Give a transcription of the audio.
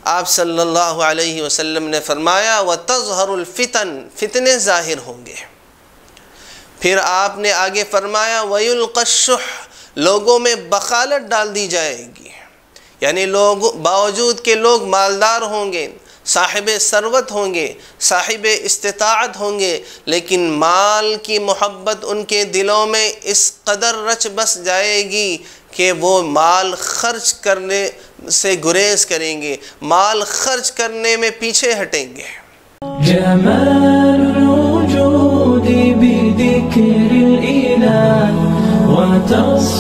آپ صلی اللہ علیہ وسلم نے فرمایا وَتَظْهَرُ الْفِتَن، فتنے ظاہر ہوں گے۔ پھر آپ نے آگے فرمایا وَيُلْقَى الشُّحُّ، لوگوں میں بخالت ڈال دی جائے گی، یعنی لوگ باوجود کہ لوگ مالدار ہوں گے، صاحب ثروت ہوں گے، صاحب استطاعت ہوں گے، لیکن مال کی محبت ان کے دلوں میں اس قدر رچ بس جائے گی کہ وہ مال خرچ کرنے سے گریز کریں گے، مال خرچ کرنے میں پیچھے ہٹیں گے۔ جمال الوجود بذکر الإله وتصف